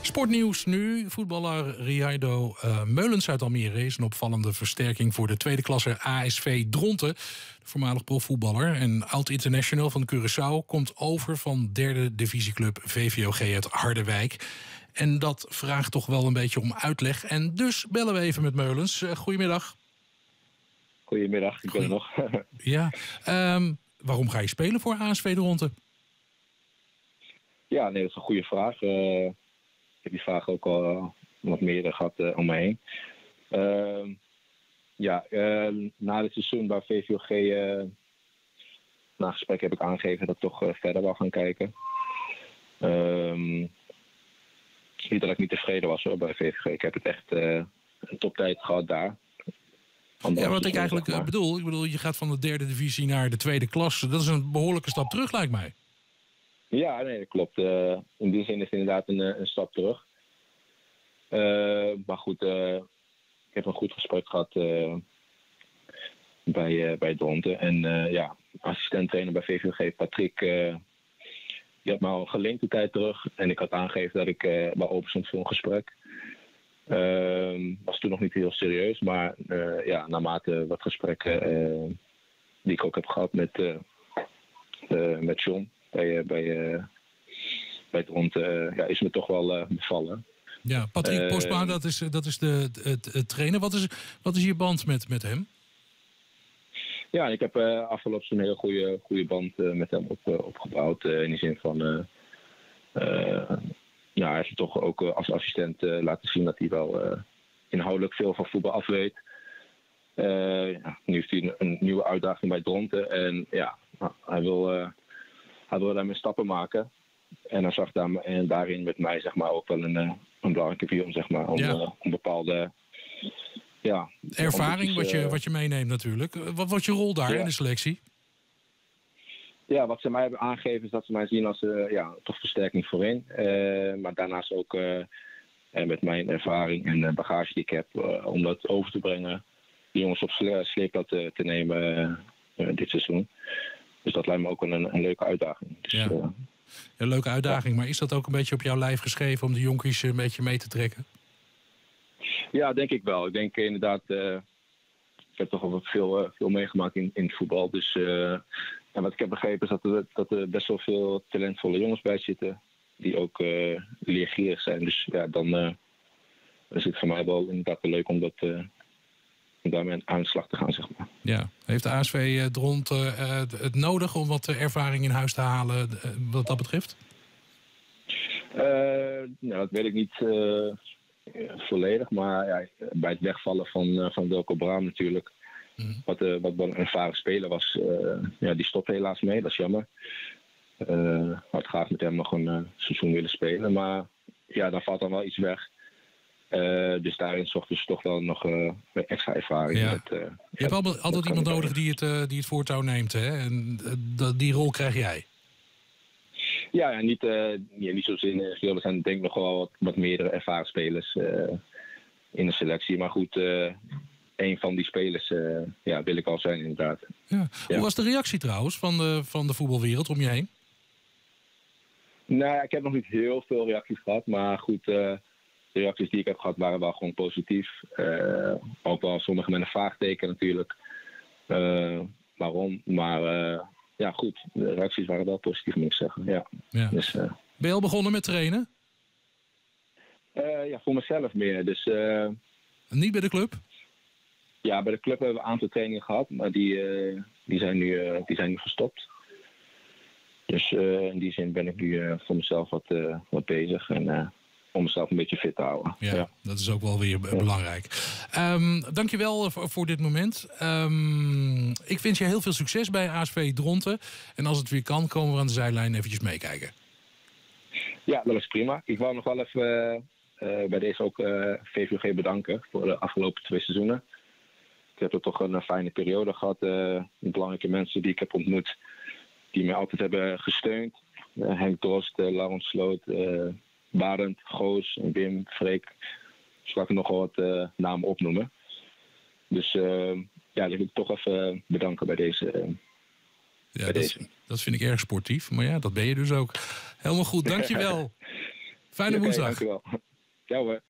Sportnieuws nu. Voetballer Riardo Meulens uit Almere is een opvallende versterking voor de tweede klasse ASV Dronten. De voormalig profvoetballer en oud-international van Curaçao komt over van derde divisieclub VVOG uit Harderwijk. En dat vraagt toch wel een beetje om uitleg. En dus bellen we even met Meulens. Goedemiddag. Goedemiddag, ik ben er nog. Ja, waarom ga je spelen voor ASV Dronten? Ja, nee, dat is een goede vraag. Ik heb die vraag ook al wat meer gehad om me heen. Na dit seizoen bij VVOG, na gesprek heb ik aangegeven dat ik toch verder wil gaan kijken. Niet dat ik niet tevreden was hoor, bij VVOG. Ik heb het echt een toptijd gehad daar. Ja, wat ik eigenlijk bedoel, je gaat van de derde divisie naar de tweede klasse. Dat is een behoorlijke stap terug, lijkt mij. Ja, nee, dat klopt. In die zin is het inderdaad een stap terug. Maar goed, ik heb een goed gesprek gehad bij Dronten. En assistent-trainer bij VVOG, Patrick, die had me al gelinkt de tijd terug. En ik had aangegeven dat ik bij open stond voor een gesprek. Was toen nog niet heel serieus, maar naarmate wat gesprekken die ik ook heb gehad met John bij Dronten, is me toch wel bevallen. Ja, Patrick Postma, dat is de trainer. Wat is je band met hem? Ja, ik heb afgelopen een hele goede band met hem opgebouwd. In de zin van, hij heeft toch ook als assistent laten zien dat hij wel inhoudelijk veel van voetbal af weet. Nu heeft hij een nieuwe uitdaging bij Dronten. En ja, hij wil daarmee stappen maken. En hij zag daarin met mij zeg maar, ook wel een belangrijke film, zeg maar, om een bepaalde ervaring wat je meeneemt natuurlijk. Wat wordt je rol daar in de selectie? Ja, wat ze mij hebben aangegeven is dat ze mij zien als toch versterking voorin. Maar daarnaast ook met mijn ervaring en bagage die ik heb, om dat over te brengen. Die jongens op sleepblad te nemen dit seizoen. Dus dat lijkt me ook wel een leuke uitdaging. Dus, een leuke uitdaging, maar is dat ook een beetje op jouw lijf geschreven om de jonkies een beetje mee te trekken? Ja, denk ik wel. Ik denk inderdaad, ik heb toch al veel meegemaakt in het voetbal. Dus en wat ik heb begrepen is dat er best wel veel talentvolle jongens bij zitten. Die ook leergierig zijn. Dus ja, dan is het voor mij wel inderdaad leuk om daarmee aan de slag te gaan, zeg maar. Ja. Heeft de ASV Dronten het nodig om wat ervaring in huis te halen wat dat betreft? Dat weet ik niet volledig. Maar bij het wegvallen van Wilco Braam natuurlijk. Wat een ervaren speler was, die stopt helaas mee. Dat is jammer. Had graag met hem nog een seizoen willen spelen. Maar ja, dan valt dan wel iets weg. Dus daarin zochten ze toch wel nog extra ervaring. Ja. Je hebt altijd iemand nodig die het voortouw neemt. Hè? En die rol krijg jij. Ja, niet zozeer in de geheel. Er zijn denk ik nog wel wat meerdere ervaren spelers in de selectie. Maar goed, een van die spelers wil ik al zijn inderdaad. Ja. Hoe was de reactie trouwens van de voetbalwereld om je heen? Nou, ik heb nog niet heel veel reacties gehad. Maar goed, de reacties die ik heb gehad waren wel gewoon positief. Ook wel sommige met een vraagteken natuurlijk. Waarom? Maar goed, de reacties waren wel positief, moet ik zeggen. Ja. Dus, ben je al begonnen met trainen? Voor mezelf meer. Dus, niet bij de club? Ja, bij de club hebben we een aantal trainingen gehad. Maar die zijn nu gestopt. Dus in die zin ben ik nu voor mezelf wat bezig. En om mezelf een beetje fit te houden. Ja, dat is ook wel weer belangrijk. Dankjewel voor dit moment. Ik wens je heel veel succes bij ASV Dronten. En als het weer kan, komen we aan de zijlijn eventjes meekijken. Ja, dat is prima. Ik wou nog wel even bij deze ook VVOG bedanken voor de afgelopen 2 seizoenen. Ik heb er toch een fijne periode gehad. Belangrijke mensen die ik heb ontmoet, die mij altijd hebben gesteund. Henk Drost, Laurens Sloot, Barend, Goos, Wim, Freek. Dus laat ik nog wel wat namen opnoemen. Dus die wil ik toch even bedanken bij deze. Dat vind ik erg sportief. Maar ja, dat ben je dus ook. Helemaal goed, dankjewel. Fijne Oké, woensdag. dankjewel. Ciao hoor.